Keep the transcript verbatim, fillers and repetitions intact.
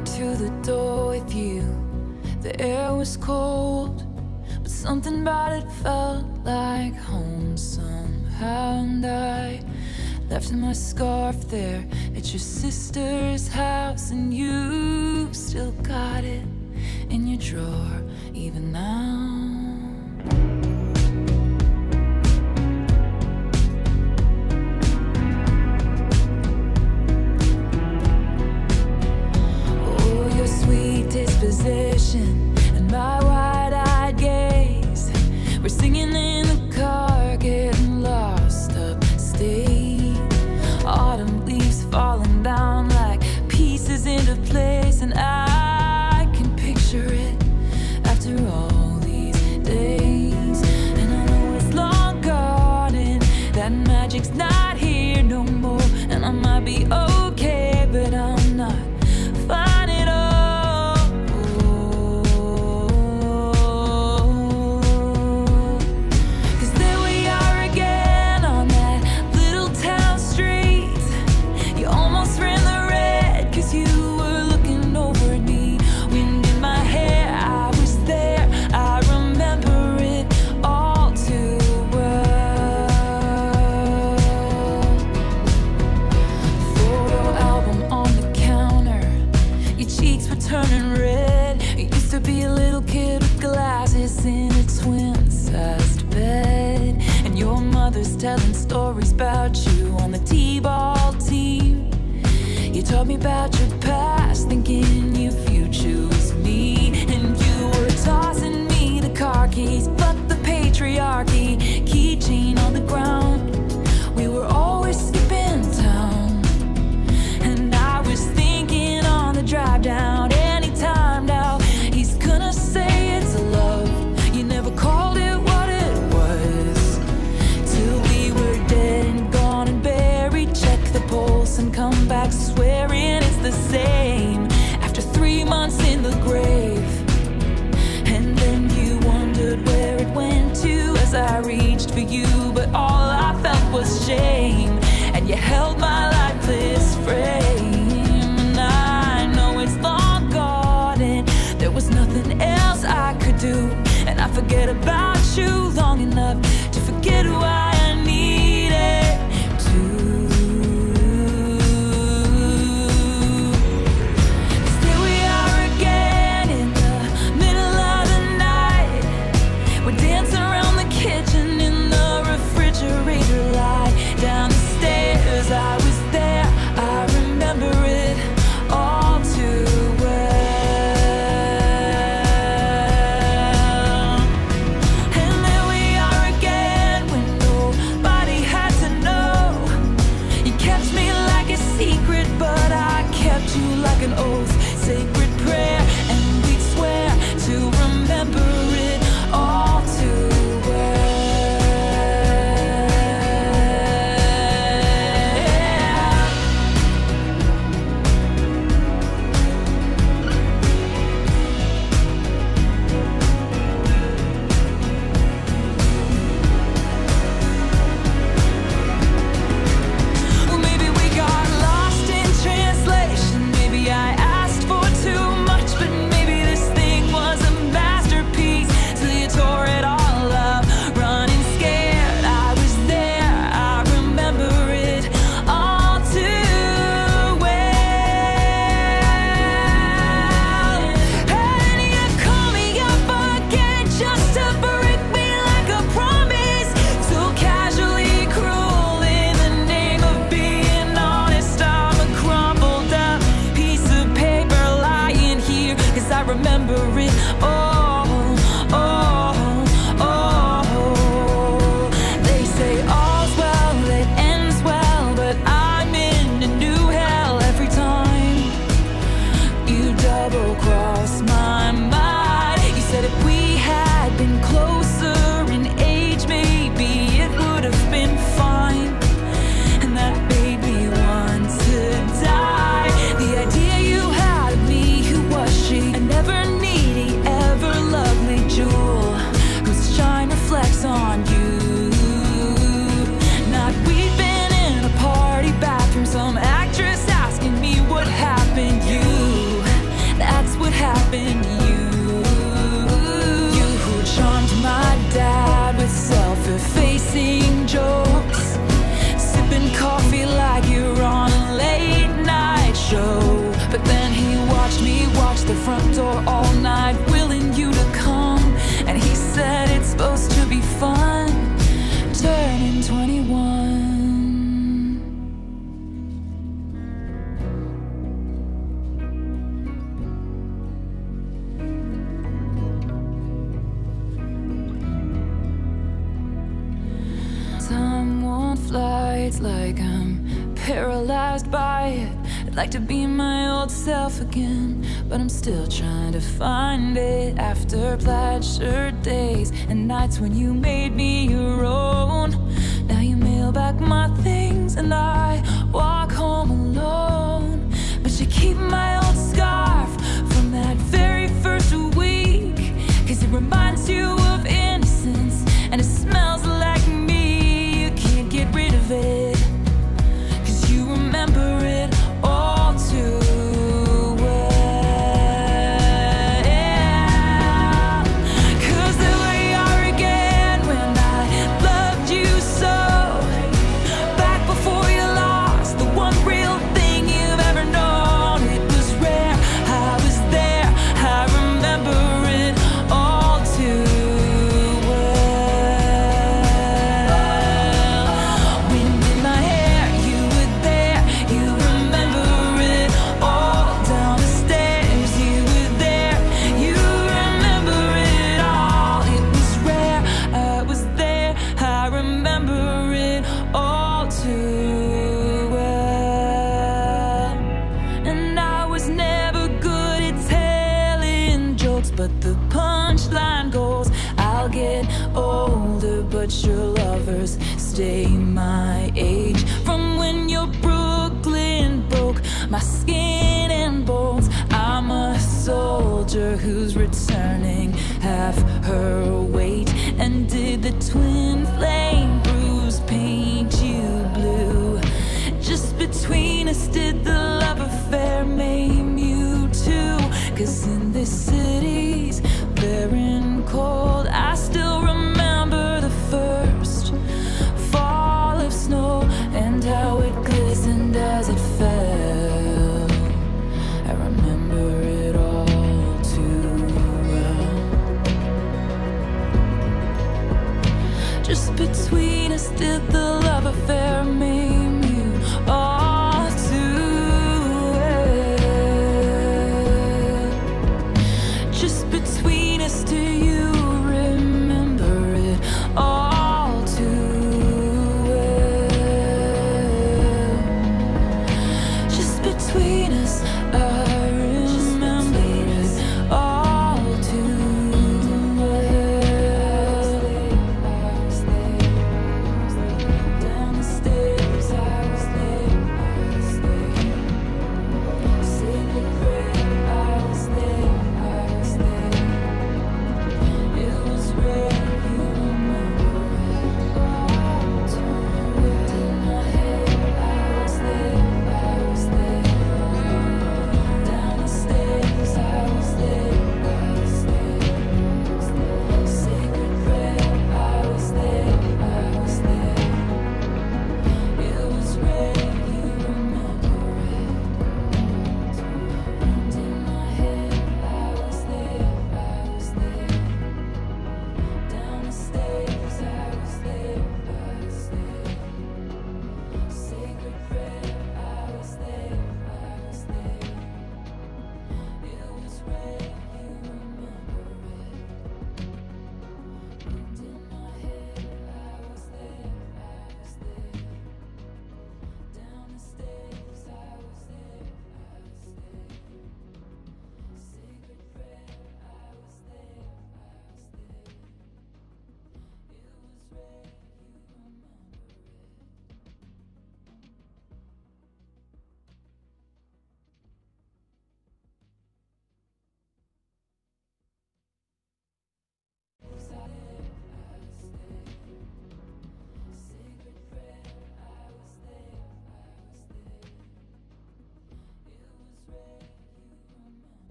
walked through the door with you. The air was cold, but something about it felt like home somehow. And I left my scarf there at your sister's house, and you still got it in your drawer even now. Disposition and my wide-eyed gaze, we're singing in the car, getting lost upstate. Autumn leaves falling down like pieces into place, and I can picture it after all these days. And I know it's long gone and that magic's not here no more, and I might be okay, but I'm not fine at all. Turning red. You used to be a little kid with glasses in a twin-sized bed, and your mother's telling stories about you on the t-ball team. You told me about your past, thinking your future was me, and you were tossing me the car keys, fuck the patriarchy, keychain on the ground. We were always skipping town, and I was thinking on the drive down, and come back swearing it's the same after three months in the grave. And then you wondered where it went to as I reached for you, but all I felt was shame, and you held my lifeless frame. And I know it's long gone and there was nothing else I could do, and I forget about you long enough to forget who I needed to. Again It's like I'm paralyzed by it. I'd like to be my old self again, but I'm still trying to find it. After plaid shirt days and nights when you made me your own, now you mail back my things and I walk home alone. But you keep my old scarf from that very first week, 'cause it reminds you of innocence and it smells like me. You can't get rid of it, 'cause you remember it all too well. Yeah. 'Cause there we are again when I loved you so, back before you lost the one real thing you've ever known. It was rare, I was there, I remember it all too well. Wind in my hair, you were there, you remember it all. Down the stairs, you were there, you remember it all. It was rare, I was there, I remember it all too well. And I was never good at telling jokes, but the punchline goes, I'll get older, but your lovers stay my age. From when your Brooklyn broke my skin and bones, I'm a soldier who's returning half her weight. And did the twin flame bruise paint you blue? Just between us, did the love affair maim you too? 'Cause in this city's barren cold, I still remember the first fall of snow and how it glistened as it fell. I remember it all too well. Just between us, did the love affair make